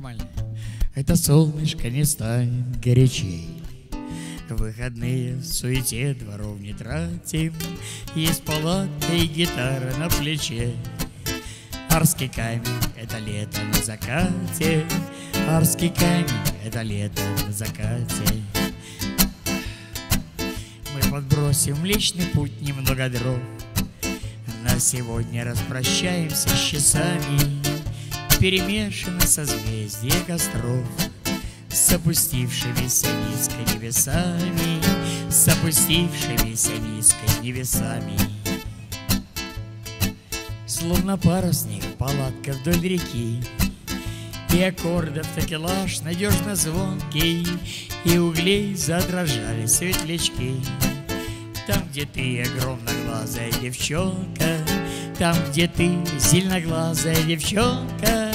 нормально. Это солнышко не станет горячей. В выходные в суете дворов не тратим. Есть палатка и гитара на плече. Арский камень — это лето на закате. Арский камень — это лето на закате. Мы подбросим в Млечный Путь немного дров. На сегодня распрощаемся с часами. Перемешаны созвездия костров с опустившимися низко небесами, с опустившимися низко небесами. Словно парусник палатка вдоль реки, и аккордов такелаж надежно звонкий, и углей задрожали светлячки. Там, где ты, огромноглазая девчонка, там, где ты, зеленоглазая девчонка.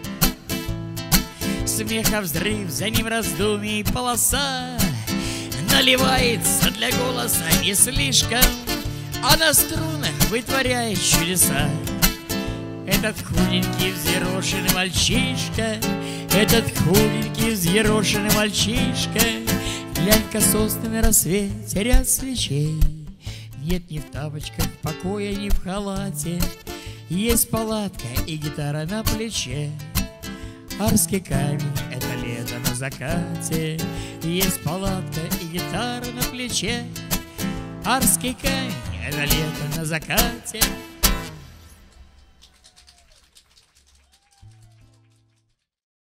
Смеха взрыв, за ним раздумий полоса, наливается для голоса не слишком, а на струнах вытворяет чудеса. Этот худенький взъерошенный мальчишка, этот худенький взъерошенный мальчишка. Глянь-ка, сосны на рассвете, ряд свечей. Нет ни в тапочках покоя, ни в халате. Есть палатка и гитара на плече. Арский камень — это лето на закате. Есть палатка и гитара на плече. Арский камень — это лето на закате.